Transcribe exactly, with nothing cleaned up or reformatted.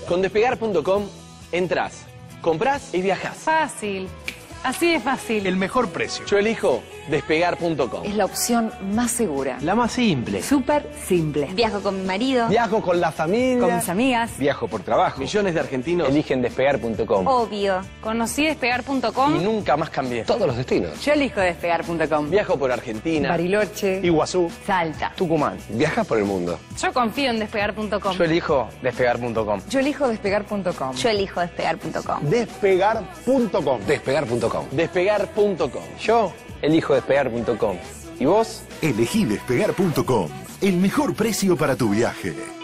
Con despegar punto com entras, comprás y viajás. Fácil. Así de fácil. El mejor precio. Yo elijo despegar punto com. Es la opción más segura. La más simple. Súper simple. Viajo con mi marido. Viajo con la familia. Con mis amigas. Viajo por trabajo. Millones de argentinos Eligen despegar punto com. Obvio. Conocí despegar punto y com. nunca más cambié. Todos los destinos. Yo elijo despegar punto com. Viajo por Argentina. Bariloche. Iguazú. Salta. Tucumán. Viajas por el mundo. Yo confío en despegar punto com. Yo elijo despegar punto com. Yo elijo despegar punto com. Yo elijo despegar punto com. Despegar punto com. Despegar punto com. Despegar punto com. Yo elijo despegar punto com. ¿Y vos? Elegí despegar punto com. El mejor precio para tu viaje.